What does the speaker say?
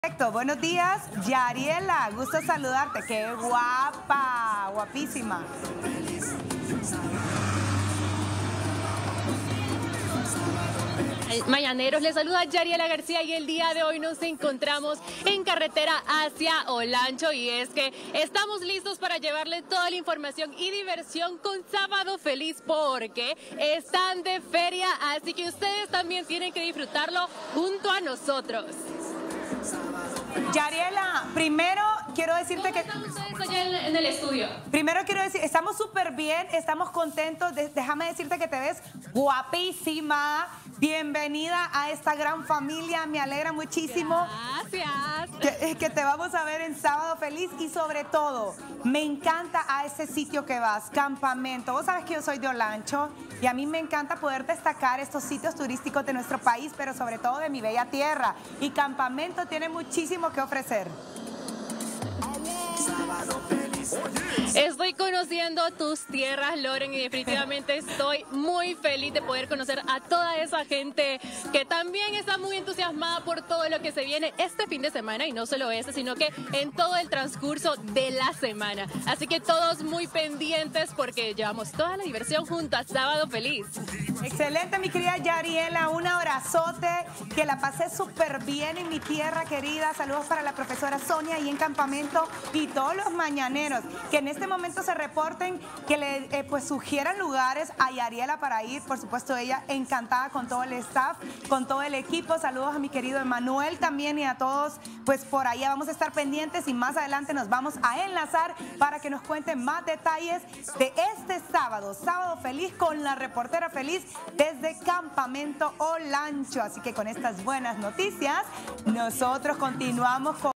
Perfecto, buenos días, Yariela, gusto saludarte, qué guapa, guapísima. Mañaneros, les saluda Yariela García y el día de hoy nos encontramos en carretera hacia Olancho y es que estamos listos para llevarles toda la información y diversión con Sábado Feliz porque están de feria, así que ustedes también tienen que disfrutarlo junto a nosotros. Yariela, primero quiero decirte que... ¿Cómo están ustedes allá en el estudio? Primero quiero decir, estamos súper bien, estamos contentos, déjame decirte que te ves guapísima. Bienvenida a esta gran familia, me alegra muchísimo. Gracias. Que te vamos a ver en Sábado Feliz y sobre todo, me encanta a ese sitio que vas, campamento. Vos sabes que yo soy de Olancho y a mí me encanta poder destacar estos sitios turísticos de nuestro país, pero sobre todo de mi bella tierra. Y campamento tiene muchísimo que ofrecer. Estoy conociendo tus tierras, Loren, y definitivamente estoy muy feliz de poder conocer a toda esa gente que también está muy entusiasmada por todo lo que se viene este fin de semana, y no solo este, sino que en todo el transcurso de la semana. Así que todos muy pendientes porque llevamos toda la diversión junto a Sábado Feliz. Excelente, mi querida Yariela, un abrazote, que la pasé súper bien en mi tierra querida. Saludos para la profesora Sonia y en campamento y todos los mañaneros que en este momento se reporten, que le pues sugieran lugares a Yariela para ir. Por supuesto, ella encantada con todo el staff, con todo el equipo. Saludos a mi querido Emanuel también y a todos, pues por allá vamos a estar pendientes y más adelante nos vamos a enlazar para que nos cuenten más detalles de este sábado, Sábado Feliz con la reportera feliz desde Campamento Olancho. Así que con estas buenas noticias, nosotros continuamos con